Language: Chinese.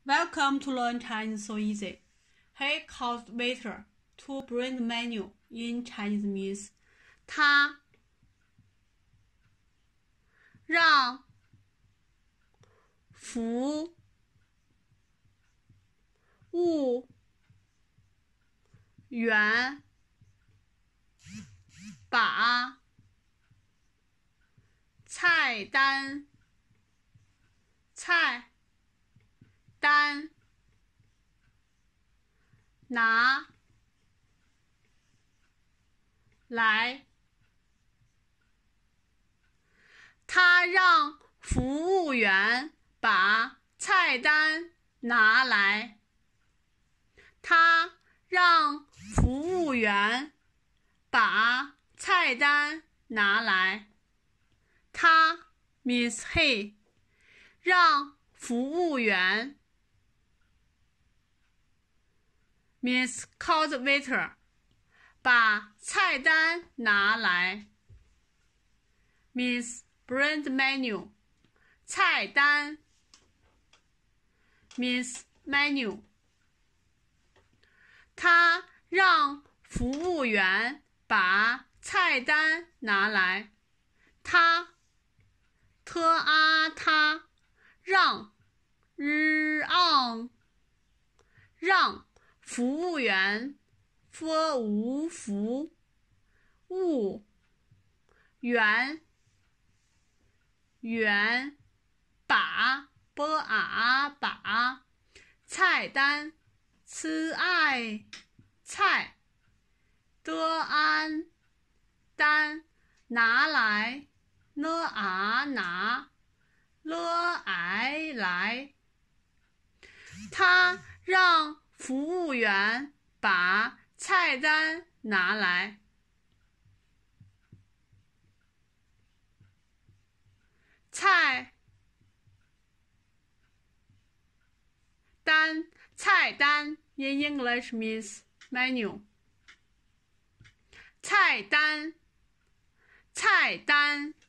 Welcome to learn Chinese so easy. He calls waiter to bring the menu. In Chinese means 他让服务员把菜单拿来。他让服务员把菜单拿来。他让服务员把菜单拿来。他 means he 让服务员 means call the waiter 把菜单拿来 means bring the menu 菜单 means menu 他让服务员把菜单拿来。他他让让服务员服务员把菜单菜单拿来拿来。他让服务员把菜单拿来。菜单 in English means menu 菜单